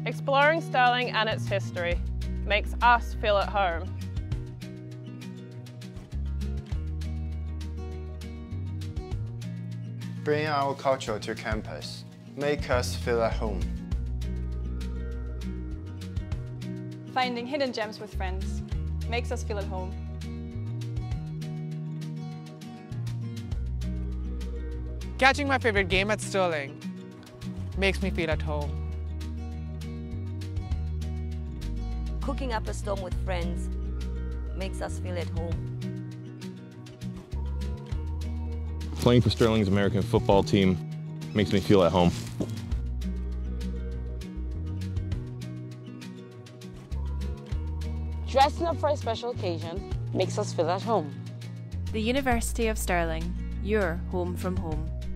Exploring Stirling and its history makes us feel at home. Bring our culture to campus, make us feel at home. Finding hidden gems with friends makes us feel at home. Catching my favorite game at Stirling makes me feel at home. Cooking up a storm with friends makes us feel at home. Playing for Stirling's American football team makes me feel at home. Dressing up for a special occasion makes us feel at home. The University of Stirling, your home from home.